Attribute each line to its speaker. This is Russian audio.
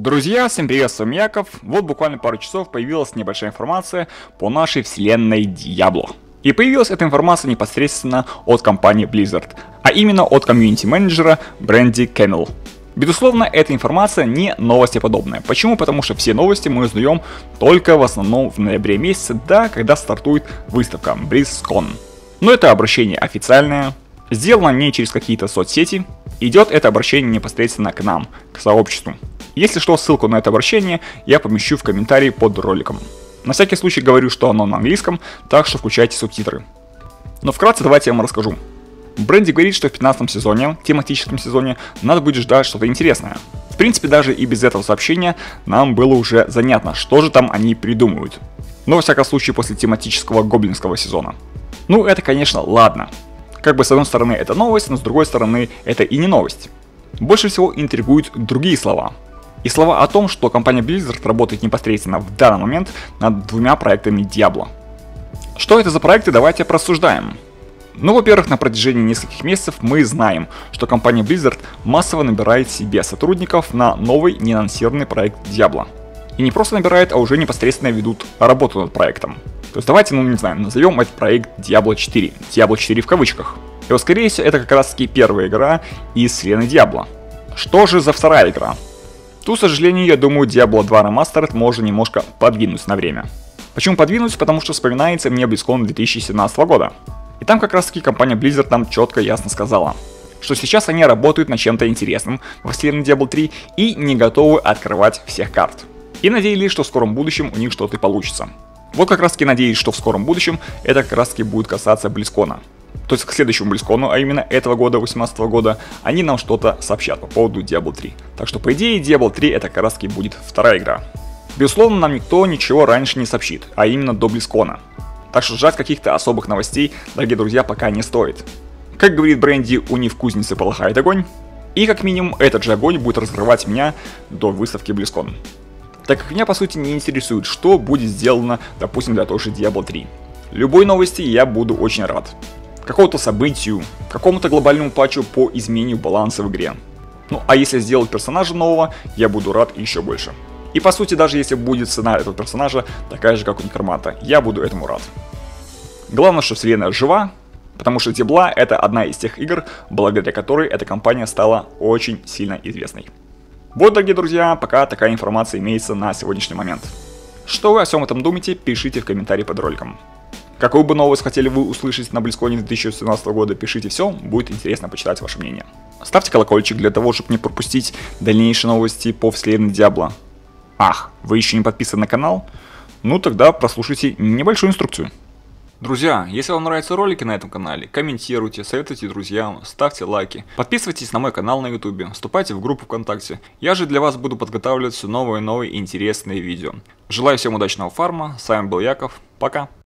Speaker 1: Друзья, всем привет, с вами Яков. Вот буквально пару часов появилась небольшая информация по нашей вселенной Diablo. И появилась эта информация непосредственно от компании Blizzard, а именно от комьюнити-менеджера Бренди Кеннелл. Безусловно, эта информация не новостеподобная. Почему? Потому что все новости мы узнаем только в основном в ноябре месяце, да, когда стартует выставка BlizzCon. Но это обращение официальное, сделано не через какие-то соцсети, идет это обращение непосредственно к нам, к сообществу. Если что, ссылку на это обращение я помещу в комментарии под роликом. На всякий случай говорю, что оно на английском, так что включайте субтитры. Но вкратце давайте я вам расскажу. Бренди говорит, что в 15 сезоне, тематическом сезоне, надо будет ждать что-то интересное. В принципе, даже и без этого сообщения нам было уже занятно, что же там они придумают. Но во всяком случае после тематического гоблинского сезона. Ну это, конечно, ладно. Как бы с одной стороны это новость, но с другой стороны это и не новость. Больше всего интригуют другие слова. И слова о том, что компания Blizzard работает непосредственно в данный момент над двумя проектами Diablo. Что это за проекты, давайте просуждаем. Ну, во-первых, на протяжении нескольких месяцев мы знаем, что компания Blizzard массово набирает себе сотрудников на новый неанонсированный проект Diablo. И не просто набирает, а уже непосредственно ведут работу над проектом. То есть давайте, не знаю, назовем этот проект Diablo 4. Diablo 4 в кавычках. И вот, скорее всего, это как раз таки первая игра из вселенной Diablo. Что же за вторая игра? Тут, к сожалению, я думаю, Diablo 2 Remastered можно немножко подвинуть на время. Почему подвинуть? Потому что вспоминается мне BlizzCon 2017 года. И там как раз таки компания Blizzard нам четко ясно сказала, что сейчас они работают над чем-то интересным во вселенной Diablo 3 и не готовы открывать всех карт. И надеялись, что в скором будущем у них что-то получится. Вот как раз таки надеюсь, что в скором будущем это как раз таки будет касаться BlizzCon. То есть к следующему BlizzCon, а именно этого года, 2018 года, они нам что-то сообщат по поводу Diablo 3. Так что по идее Diablo 3 это как раз таки будет вторая игра. Безусловно, нам никто ничего раньше не сообщит, а именно до BlizzCon. Так что ждать каких-то особых новостей, дорогие друзья, пока не стоит. Как говорит Бренди, у них в кузнице полыхает огонь. И как минимум этот же огонь будет разрывать меня до выставки BlizzCon. Так как меня по сути не интересует, что будет сделано, допустим, для той же Diablo 3. Любой новости я буду очень рад. Какому-то событию, какому-то глобальному патчу по изменению баланса в игре. Ну а если сделать персонажа нового, я буду рад еще больше. И по сути, даже если будет цена этого персонажа такая же, как у Некроманта, я буду этому рад. Главное, что вселенная жива, потому что Diablo это одна из тех игр, благодаря которой эта компания стала очень сильно известной. Вот, дорогие друзья, пока такая информация имеется на сегодняшний момент. Что вы о всем этом думаете, пишите в комментарии под роликом. Какую бы новость хотели вы услышать на BlizzCon 2017 года, пишите все, будет интересно почитать ваше мнение. Ставьте колокольчик для того, чтобы не пропустить дальнейшие новости по вселенной Diablo. Ах, вы еще не подписаны на канал? Ну тогда прослушайте небольшую инструкцию. Друзья, если вам нравятся ролики на этом канале, комментируйте, советуйте друзьям, ставьте лайки, подписывайтесь на мой канал на YouTube, вступайте в группу ВКонтакте. Я же для вас буду подготавливать все новые и новые интересные видео. Желаю всем удачного фарма, с вами был Яков, пока.